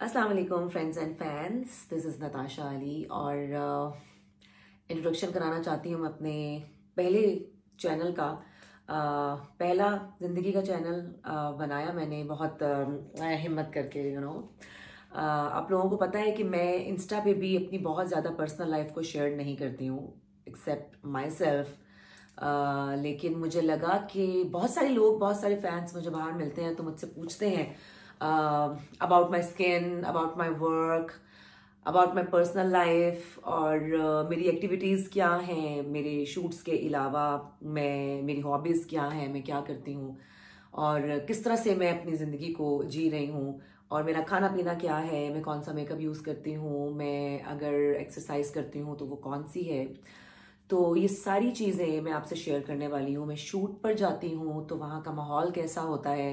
अस्सलाम वालेकुम friends and fans, this is Natasha Ali और इंट्रोडक्शन कराना चाहती हूँ मैं अपने पहले चैनल का। पहला ज़िंदगी का चैनल बनाया मैंने बहुत हिम्मत करके आप लोगों को पता है कि मैं इंस्टा पे भी अपनी बहुत ज़्यादा पर्सनल लाइफ को शेयर नहीं करती हूँ एक्सेप्ट माई सेल्फ। लेकिन मुझे लगा कि बहुत सारे लोग, बहुत सारे फैंस मुझे बाहर मिलते हैं तो मुझसे पूछते हैं about my skin, about my work, about my personal life और मेरी एक्टिविटीज़ क्या हैं, मेरे शूट्स के अलावा मेरी हॉबीज़ क्या हैं, मैं क्या करती हूँ और किस तरह से मैं अपनी ज़िंदगी को जी रही हूँ और मेरा खाना पीना क्या है, मैं कौन सा मेकअप यूज़ करती हूँ, मैं अगर एक्सरसाइज करती हूँ तो वो कौन सी है। तो ये सारी चीज़ें मैं आपसे शेयर करने वाली हूँ। मैं शूट पर जाती हूँ तो वहाँ का माहौल कैसा होता है,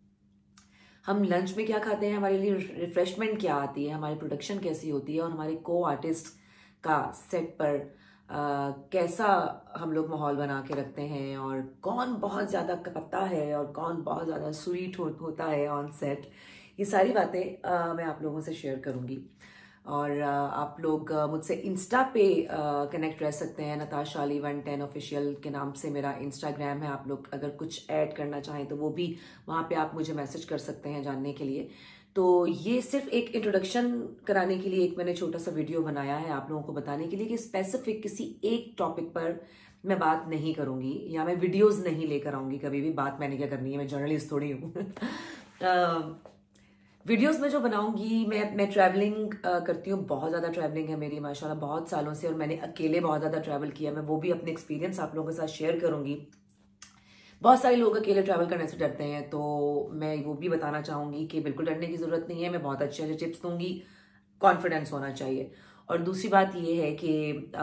हम लंच में क्या खाते हैं, हमारे लिए रिफ्रेशमेंट क्या आती है, हमारी प्रोडक्शन कैसी होती है और हमारे को आर्टिस्ट का सेट पर कैसा हम लोग माहौल बना के रखते हैं और कौन बहुत ज़्यादा कपत्ता है और कौन बहुत ज़्यादा स्वीट होता है ऑन सेट। ये सारी बातें मैं आप लोगों से शेयर करूँगी और आप लोग मुझसे इंस्टा पे कनेक्ट रह सकते हैं। नताशा अली 110 ऑफिशियल के नाम से मेरा इंस्टाग्राम है। आप लोग अगर कुछ ऐड करना चाहें तो वो भी वहाँ पे आप मुझे मैसेज कर सकते हैं जानने के लिए। तो ये सिर्फ एक इंट्रोडक्शन कराने के लिए एक मैंने छोटा सा वीडियो बनाया है आप लोगों को बताने के लिए कि स्पेसिफिक किसी एक टॉपिक पर मैं बात नहीं करूंगी या मैं वीडियोस नहीं लेकर आऊंगी। कभी भी बात मैंने क्या करनी है, मैं जर्नलिस्ट थोड़ी हूँ। वीडियोस में जो बनाऊंगी, मैं ट्रैवलिंग करती हूँ, बहुत ज़्यादा ट्रैवलिंग है मेरी माशाल्लाह बहुत सालों से और मैंने अकेले बहुत ज़्यादा ट्रैवल किया। मैं वो भी अपने एक्सपीरियंस आप लोगों के साथ शेयर करूंगी। बहुत सारे लोग अकेले ट्रैवल करने से डरते हैं तो मैं वो भी बताना चाहूँगी कि बिल्कुल डरने की ज़रूरत नहीं है। मैं बहुत अच्छे अच्छे टिप्स दूंगी, कॉन्फिडेंस होना चाहिए। और दूसरी बात ये है कि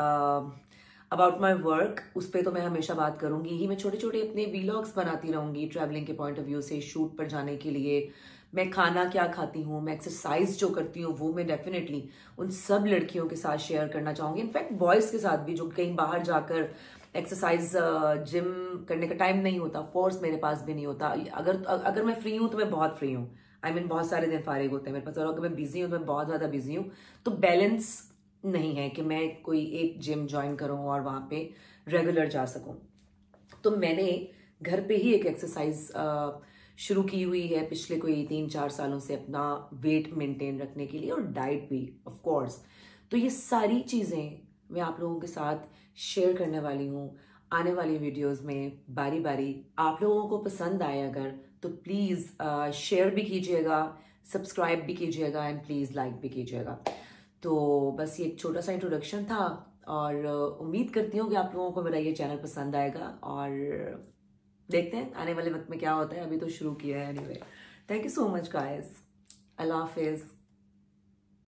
अबाउट माई वर्क, उस पर तो मैं हमेशा बात करूंगी ही। मैं छोटे छोटे अपने वीलॉग्स बनाती रहूंगी ट्रैवलिंग के पॉइंट ऑफ व्यू से, शूट पर जाने के लिए मैं खाना क्या खाती हूँ, मैं एक्सरसाइज जो करती हूँ वो मैं डेफिनेटली उन सब लड़कियों के साथ शेयर करना चाहूंगी। इनफैक्ट बॉयज़ के साथ भी जो कहीं बाहर जाकर एक्सरसाइज जिम करने का टाइम नहीं होता, फोर्स मेरे पास भी नहीं होता। अगर मैं फ्री हूँ तो मैं बहुत फ्री हूँ, आई मीन बहुत सारे दिन फारिग होते हैं मेरे पास, और अगर मैं बिजी हूँ तो मैं बहुत ज़्यादा बिजी हूँ। तो बैलेंस नहीं है कि मैं कोई एक जिम ज्वाइन करूँ और वहाँ पे रेगुलर जा सकूँ। तो मैंने घर पे ही एक एक्सरसाइज शुरू की हुई है पिछले कोई 3-4 सालों से अपना वेट मेंटेन रखने के लिए और डाइट भी ऑफ कोर्स। तो ये सारी चीज़ें मैं आप लोगों के साथ शेयर करने वाली हूँ आने वाली वीडियोस में बारी बारी। आप लोगों को पसंद आए अगर तो प्लीज़ शेयर भी कीजिएगा, सब्सक्राइब भी कीजिएगा एंड प्लीज़ लाइक भी कीजिएगा। तो बस ये एक छोटा सा इंट्रोडक्शन था और उम्मीद करती हूँ कि आप लोगों को मेरा ये चैनल पसंद आएगा और देखते हैं आने वाले वक्त में क्या होता है। अभी तो शुरू किया है। Anyway, thank you so much guys. अल्लाह हाफिज।